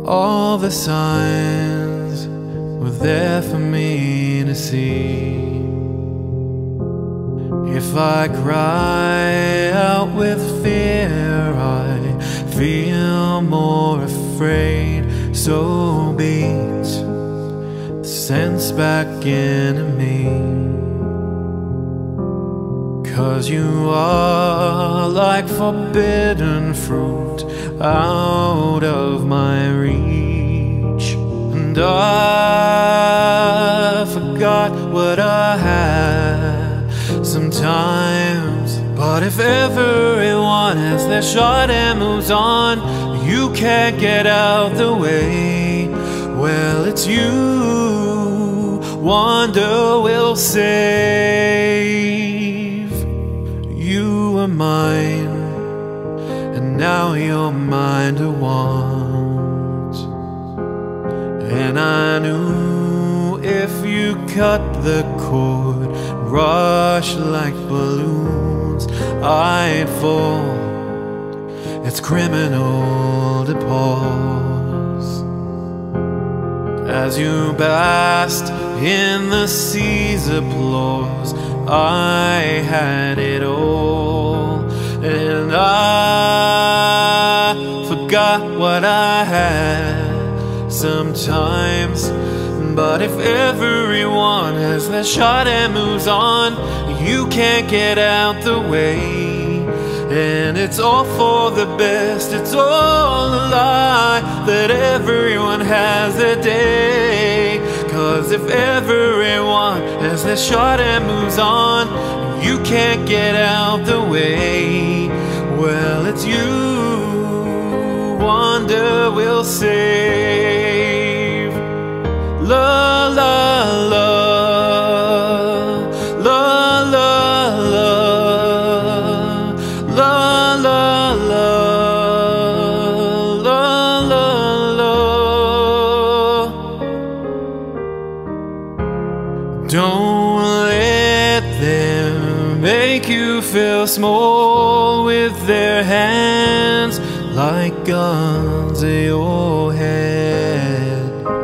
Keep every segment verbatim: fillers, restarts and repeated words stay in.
All the signs were there for me to see. If I cry out with fear, I feel more afraid. So beat the sense back into me, 'cause you are like forbidden fruit out of my reach. And I forgot what I had sometimes. But if everyone has their shot and moves on, you can't get out the way. Well, it's you, wonder will save. You were mine, and now you're mine to want. And I knew if you cut the cord, rush like balloons, I'd fall. It's criminal to pause. As you basked in the sea's applause, I had it all, and I forgot what I had sometimes. But if everyone has their shot and moves on, you can't get out the way. And it's all for the best, it's all a lie, that everyone has their day. 'Cause if everyone has their shot and moves on, you can't get out the way. Well, it's you, wonder will save. La la la, la la la, la la la, la la la. Don't let them make you feel small with their hands like guns at your head.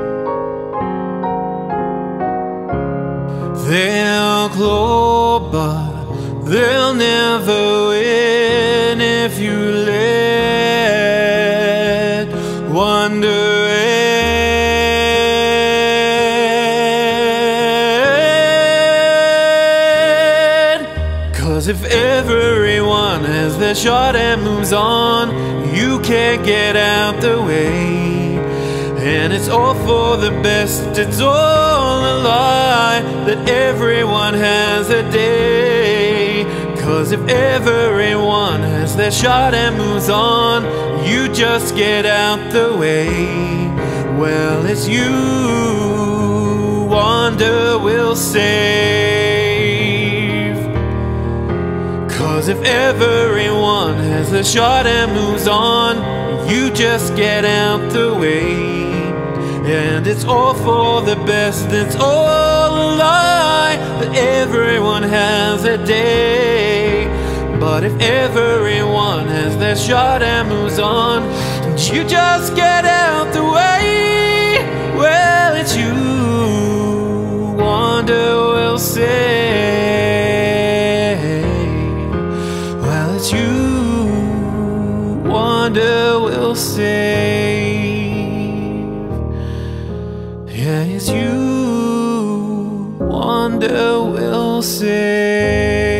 They'll claw, but they'll never win if you let wonder in. 'Cause if everyone has their shot and moves on, you can't get out the way. And it's all for the best, it's all a lie, that everyone has a day. 'Cause if everyone has their shot and moves on, you just get out the way. Well, it's you, wonder will save. 'Cause if everyone has their shot and moves on, you just get out the way. And it's all for the best, it's all a lie, that everyone has a day. But if everyone has their shot and moves on, you just get out the way. Well, it's you, wonder will save. Well, it's you, wonder will save. Yeah, it's you, wonder will save.